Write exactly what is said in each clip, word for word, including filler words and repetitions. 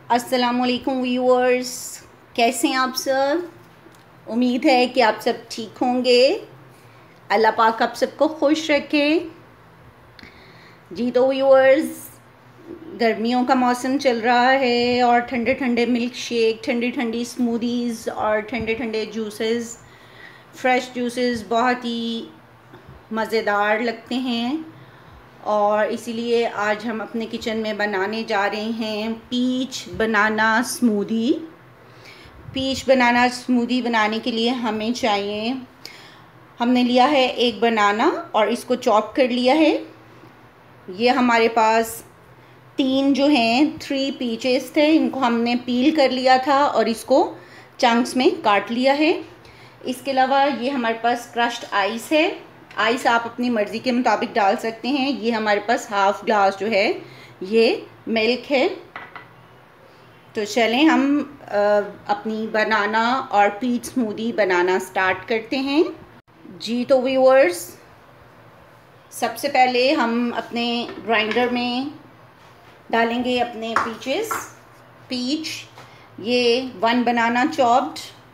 अस्सलामुअलैकुम व्यूअर्स, कैसे हैं आप सब। उम्मीद है कि आप सब ठीक होंगे। अल्लाह पाक आप सबको खुश रखे। जी तो व्यूअर्स, गर्मियों का मौसम चल रहा है और ठंडे ठंडे मिल्क शेक, ठंडी ठंडी स्मूदीज़ और ठंडे ठंडे जूसेस, फ्रेश जूसेस बहुत ही मज़ेदार लगते हैं। और इसीलिए आज हम अपने किचन में बनाने जा रहे हैं peach banana smoothie. Peach banana smoothie बनाने के लिए हमें चाहिए, हमने लिया है एक बनाना और इसको चॉप कर लिया है। ये हमारे पास तीन जो हैं थ्री पीचेस थे, इनको हमने पील कर लिया था और इसको चंक्स में काट लिया है। इसके अलावा ये हमारे पास क्रश्ड आइस है। आइस आप अपनी मर्ज़ी के मुताबिक डाल सकते हैं। ये हमारे पास हाफ़ ग्लास जो है ये मिल्क है। तो चलें हम आ, अपनी बनाना और पीच स्मूदी बनाना स्टार्ट करते हैं। जी तो व्यूअर्स, सबसे पहले हम अपने ग्राइंडर में डालेंगे अपने पीचेस पीच। ये one banana chopped,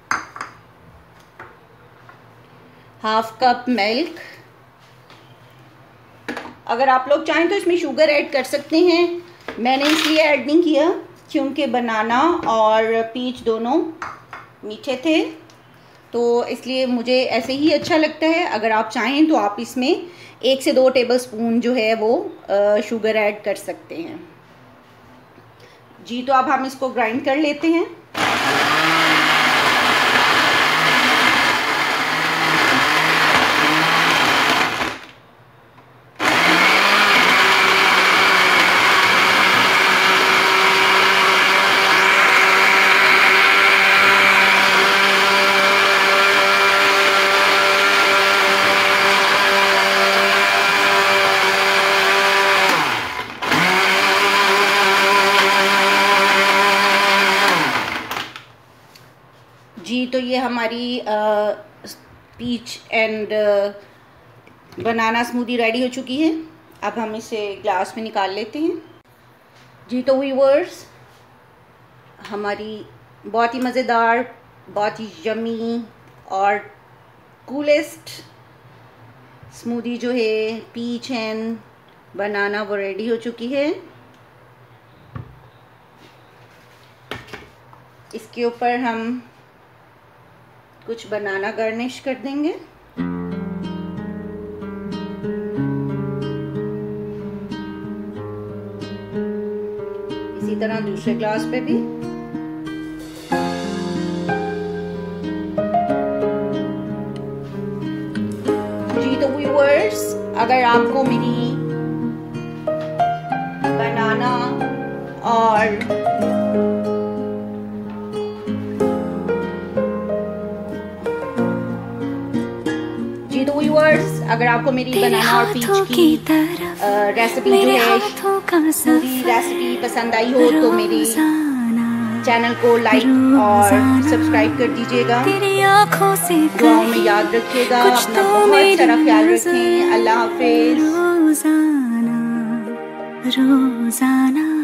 half cup milk. अगर आप लोग चाहें तो इसमें शुगर ऐड कर सकते हैं। मैंने इसलिए ऐड नहीं किया क्योंकि बनाना और पीच दोनों मीठे थे, तो इसलिए मुझे ऐसे ही अच्छा लगता है। अगर आप चाहें तो आप इसमें एक से दो टेबलस्पून जो है वो शुगर ऐड कर सकते हैं। जी तो अब हम इसको ग्राइंड कर लेते हैं। जी तो ये हमारी peach and banana smoothie ready हो चुकी है। अब हम इसे ग्लास में निकाल लेते हैं। जी तो व्यूअर्स, हमारी बहुत ही मज़ेदार, बहुत ही यम्मी और कूलेस्ट स्मूदी जो है पीच एंड बनाना वो रेडी हो चुकी है। इसके ऊपर हम कुछ बनाना गार्निश कर देंगे। इसी तरह दूसरे ग्लास पे भी। जी तो व्यूअर्स, अगर आपको मेरी बनाना और व्यूअर्स अगर आपको मेरी बनाना और पीच की रेसिपी जो है पूरी रेसिपी पसंद आई हो तो मेरी चैनल को लाइक और सब्सक्राइब कर दीजिएगा। दुआओं में याद रखिएगा, अपना बहुत सारा ख्याल रखें। अल्लाह हाफिज। रोज़ाना रोज़ाना